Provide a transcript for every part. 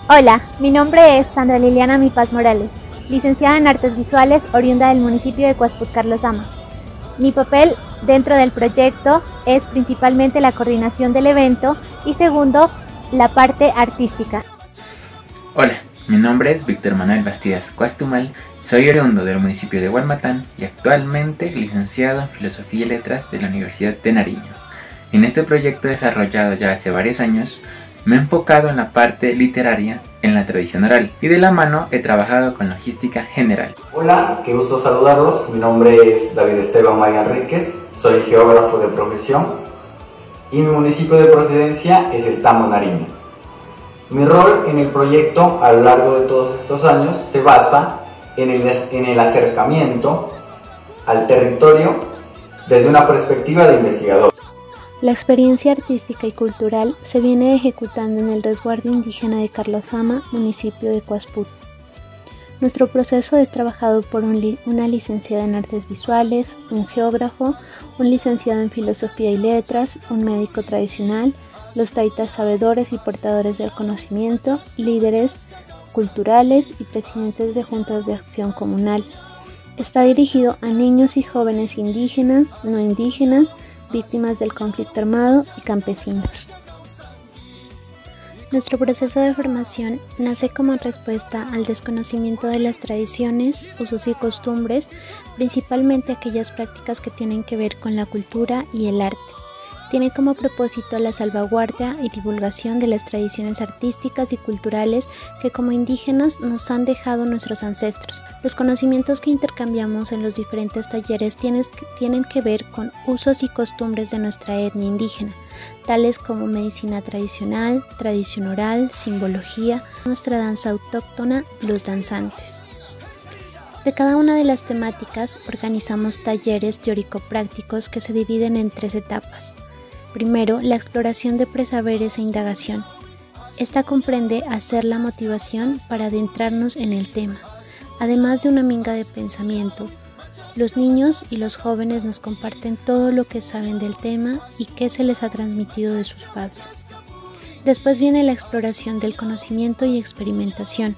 Hola, mi nombre es Sandra Liliana Mipaz Morales, licenciada en Artes Visuales, oriunda del municipio de Cuasput, Carlos Sama. Mi papel dentro del proyecto es principalmente la coordinación del evento y segundo, la parte artística. Hola, mi nombre es Víctor Manuel Bastidas Cuastumal, soy oriundo del municipio de Hualmatán y actualmente licenciado en Filosofía y Letras de la Universidad de Nariño. En este proyecto desarrollado ya hace varios años, me he enfocado en la parte literaria en la tradición oral y de la mano he trabajado con logística general. Hola, qué gusto saludarlos. Mi nombre es David Esteban María Enríquez, soy geógrafo de profesión y mi municipio de procedencia es el Tamo, Nariño. Mi rol en el proyecto a lo largo de todos estos años se basa en el acercamiento al territorio desde una perspectiva de investigador. La experiencia artística y cultural se viene ejecutando en el resguardo indígena de Carlos Sama, municipio de Cuasput. Nuestro proceso es trabajado por una licenciada en Artes Visuales, un geógrafo, un licenciado en Filosofía y Letras, un médico tradicional, los taitas sabedores y portadores del conocimiento, líderes culturales y presidentes de juntas de acción comunal. Está dirigido a niños y jóvenes indígenas, no indígenas, víctimas del conflicto armado y campesinos. Nuestro proceso de formación nace como respuesta al desconocimiento de las tradiciones, usos y costumbres, principalmente aquellas prácticas que tienen que ver con la cultura y el arte. Tiene como propósito la salvaguardia y divulgación de las tradiciones artísticas y culturales que como indígenas nos han dejado nuestros ancestros. Los conocimientos que intercambiamos en los diferentes talleres tienen que ver con usos y costumbres de nuestra etnia indígena, tales como medicina tradicional, tradición oral, simbología, nuestra danza autóctona, los danzantes. De cada una de las temáticas organizamos talleres teórico-prácticos que se dividen en 3 etapas. Primero, la exploración de presaberes e indagación. Esta comprende hacer la motivación para adentrarnos en el tema, además de una minga de pensamiento. Los niños y los jóvenes nos comparten todo lo que saben del tema y qué se les ha transmitido de sus padres. Después viene la exploración del conocimiento y experimentación.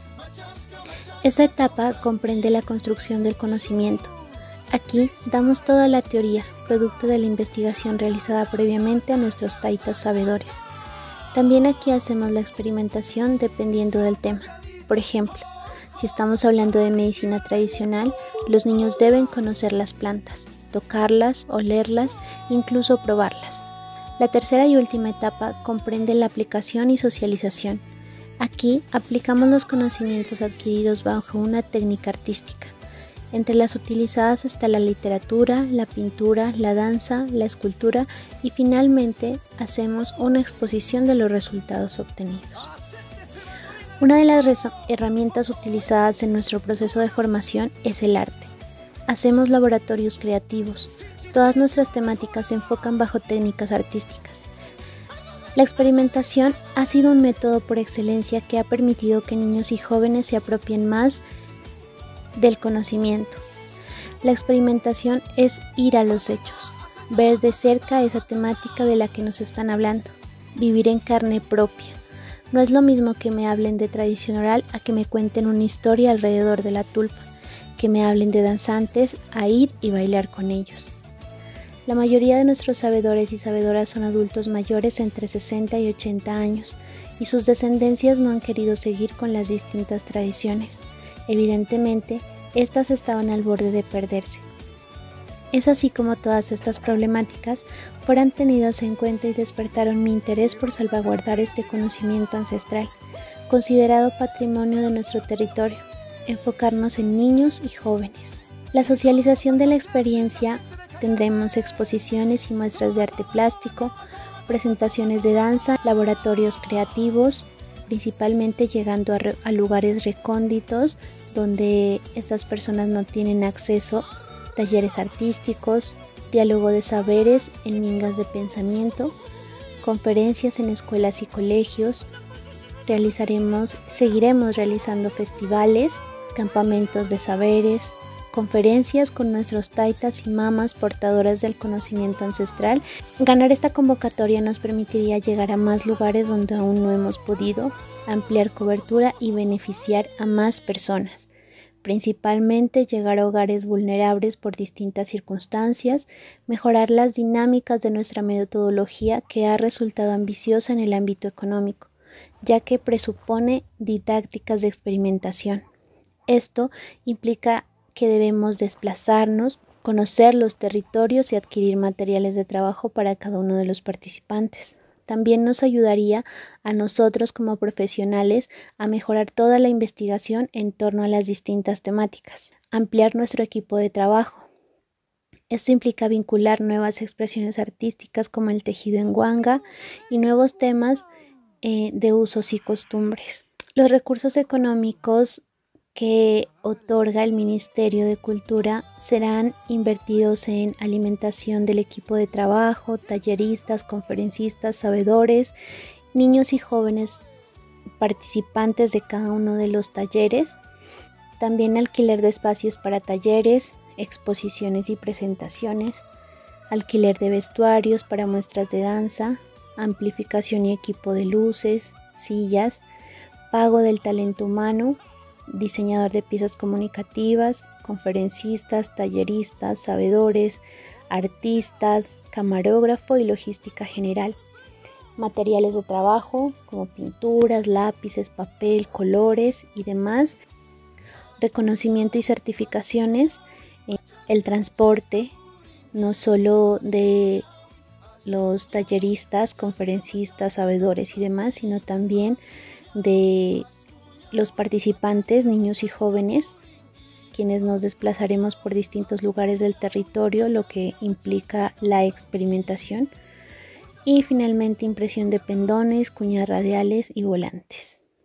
Esta etapa comprende la construcción del conocimiento. Aquí damos toda la teoría, producto de la investigación realizada previamente a nuestros taitas sabedores. También aquí hacemos la experimentación dependiendo del tema. Por ejemplo, si estamos hablando de medicina tradicional, los niños deben conocer las plantas, tocarlas, olerlas, incluso probarlas. La tercera y última etapa comprende la aplicación y socialización. Aquí aplicamos los conocimientos adquiridos bajo una técnica artística. Entre las utilizadas está la literatura, la pintura, la danza, la escultura y finalmente hacemos una exposición de los resultados obtenidos. Una de las herramientas utilizadas en nuestro proceso de formación es el arte. Hacemos laboratorios creativos. Todas nuestras temáticas se enfocan bajo técnicas artísticas. La experimentación ha sido un método por excelencia que ha permitido que niños y jóvenes se apropien más del conocimiento. La experimentación es ir a los hechos, ver de cerca esa temática de la que nos están hablando, vivir en carne propia. No es lo mismo que me hablen de tradición oral a que me cuenten una historia alrededor de la tulpa, que me hablen de danzantes a ir y bailar con ellos. La mayoría de nuestros sabedores y sabedoras son adultos mayores entre 60 y 80 años y sus descendencias no han querido seguir con las distintas tradiciones. Evidentemente, estas estaban al borde de perderse. Es así como todas estas problemáticas fueron tenidas en cuenta y despertaron mi interés por salvaguardar este conocimiento ancestral, considerado patrimonio de nuestro territorio, enfocarnos en niños y jóvenes. La socialización de la experiencia tendremos exposiciones y muestras de arte plástico, presentaciones de danza, laboratorios creativos, principalmente llegando a lugares recónditos donde estas personas no tienen acceso, talleres artísticos, diálogo de saberes en mingas de pensamiento, conferencias en escuelas y colegios. Seguiremos realizando festivales, campamentos de saberes, conferencias con nuestros taitas y mamas portadoras del conocimiento ancestral. Ganar esta convocatoria nos permitiría llegar a más lugares donde aún no hemos podido, ampliar cobertura y beneficiar a más personas. Principalmente llegar a hogares vulnerables por distintas circunstancias, mejorar las dinámicas de nuestra metodología que ha resultado ambiciosa en el ámbito económico, ya que presupone didácticas de experimentación. Esto implica que debemos desplazarnos, conocer los territorios y adquirir materiales de trabajo para cada uno de los participantes. También nos ayudaría a nosotros como profesionales a mejorar toda la investigación en torno a las distintas temáticas, ampliar nuestro equipo de trabajo. Esto implica vincular nuevas expresiones artísticas como el tejido en huanga y nuevos temas de usos y costumbres. Los recursos económicos que otorga el Ministerio de Cultura serán invertidos en alimentación del equipo de trabajo, talleristas, conferencistas, sabedores, niños y jóvenes participantes de cada uno de los talleres, también alquiler de espacios para talleres, exposiciones y presentaciones, alquiler de vestuarios para muestras de danza, amplificación y equipo de luces, sillas, pago del talento humano, diseñador de piezas comunicativas, conferencistas, talleristas, sabedores, artistas, camarógrafo y logística general. Materiales de trabajo como pinturas, lápices, papel, colores y demás. Reconocimiento y certificaciones. El transporte, no solo de los talleristas, conferencistas, sabedores y demás, sino también de los participantes, niños y jóvenes, quienes nos desplazaremos por distintos lugares del territorio, lo que implica la experimentación. Y finalmente impresión de pendones, cuñas radiales y volantes.